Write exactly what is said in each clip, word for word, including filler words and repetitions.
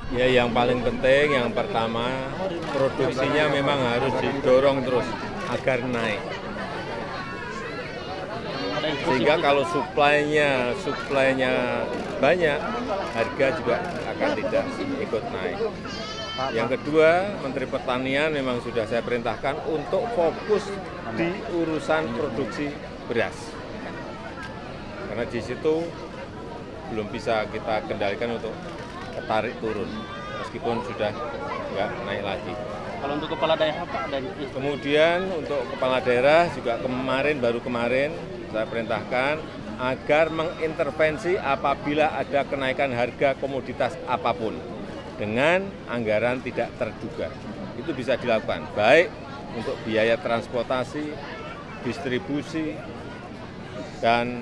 Ya, yang paling penting, yang pertama, produksinya memang harus didorong terus agar naik. Sehingga kalau suplainya, suplainya banyak, harga juga akan tidak ikut naik. Yang kedua, Menteri Pertanian memang sudah saya perintahkan untuk fokus di urusan produksi beras. Karena di situ belum bisa kita kendalikan untuk ketarik turun, meskipun sudah nggak naik lagi. Kalau untuk kepala daerah Pak, dan kemudian untuk kepala daerah juga kemarin, baru kemarin saya perintahkan agar mengintervensi apabila ada kenaikan harga komoditas apapun dengan anggaran tidak terduga. Itu bisa dilakukan, baik untuk biaya transportasi, distribusi, dan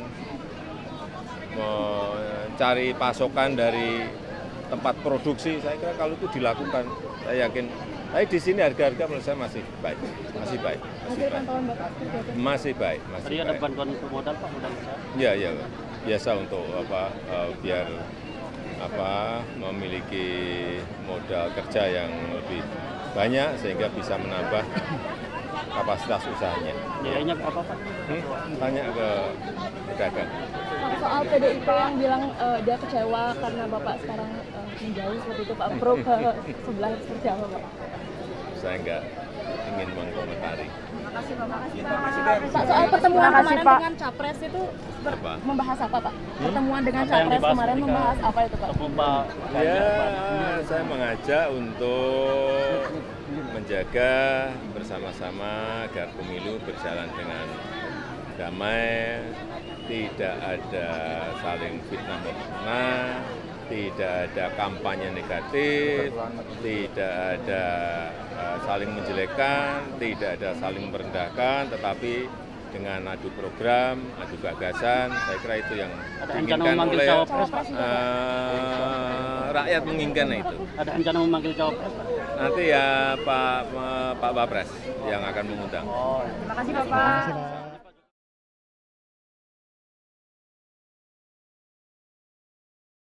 mencari pasokan dari tempat produksi. Saya kira kalau itu dilakukan, saya yakin. Tapi di sini harga-harga menurut saya masih baik, masih baik, masih baik, masih baik. Masih tadi ada bantuan untuk modal Pak, modal besar. Ya, ya, biasa untuk apa uh, biar apa memiliki modal kerja yang lebih banyak sehingga bisa menambah kapasitas usahanya. Nilainya berapa Pak? Hmm? Tanya ke pedagang. Soal P D I P yang bilang uh, dia kecewa karena Bapak sekarang uh, menjauh seperti itu, Pak, pro ke sebelah seperti apa, Pak? Saya enggak ingin mengkomentari. Terima kasih, Bapak. Pak, soal pertemuan kasih, kemarin Pak. dengan Capres itu ber- Apa? membahas apa, Pak? Hmm? Pertemuan dengan Apa yang Capres dibahas kemarin ketika membahas apa itu, Pak? ketemu Pak Ya, Ganjar, Pak? saya mengajak untuk menjaga bersama-sama agar pemilu berjalan dengan damai, tidak ada saling fitnah memfitnah, tidak ada kampanye negatif, tidak ada uh, saling menjelekkan, tidak ada saling merendahkan, tetapi dengan adu program, adu gagasan, saya kira itu yang Ada rencana diinginkan memanggil oleh cawapres Pak? uh, rakyat menginginkan itu. Ada rencana memanggil cawapres Pak? Nanti ya Pak Pak Wapres yang akan mengundang. Oh. Terima kasih Bapak.